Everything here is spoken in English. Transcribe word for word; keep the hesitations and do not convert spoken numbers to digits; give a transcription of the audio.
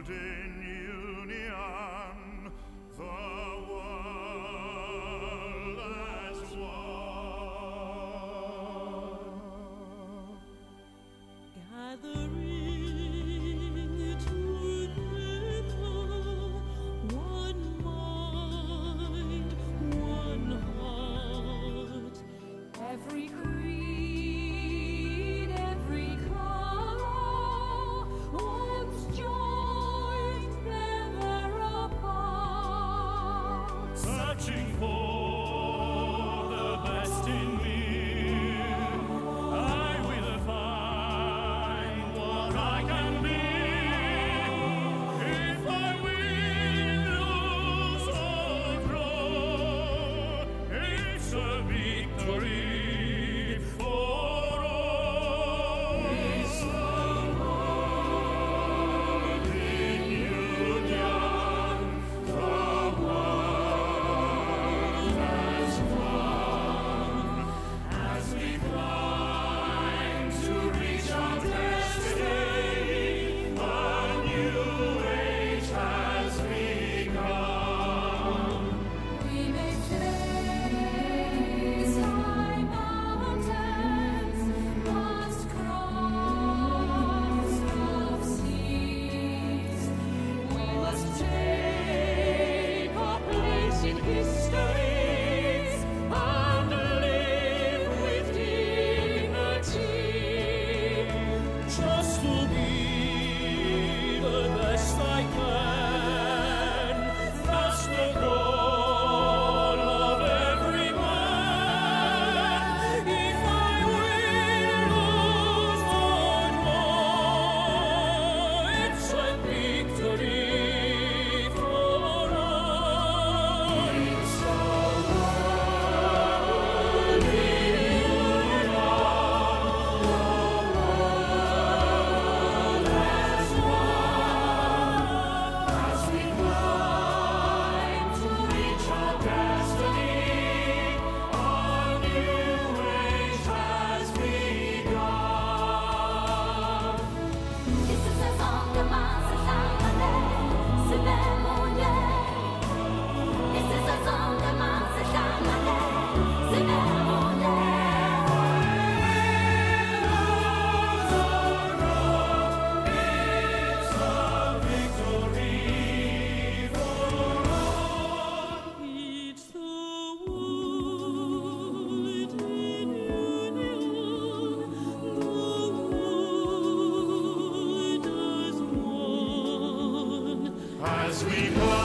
in union, the world as one. Gathering together, one mind, one heart. Every creed, every color, once joined, never apart. Searching for the best in me, I will find what I can be. If I win, lose or draw, it's a victory for all. It's the world in union, the world as one. As we climb to reach our destiny, a new age has begun. We may face high mountains, must cross rough seas. We must take our place in history and live with dignity. Just to be the best I can, that's the goal of every man. If I win, lose or draw, it's a victory for all. It's the world in union, the world as one. As we climb to reach our destiny, a new age has begun. This is a song de masse charnelle, c'est bel mondial. This is a song de masse charnelle, c'est bel mondial. It's a victory for all. It's the world in union, the world as one. As we climb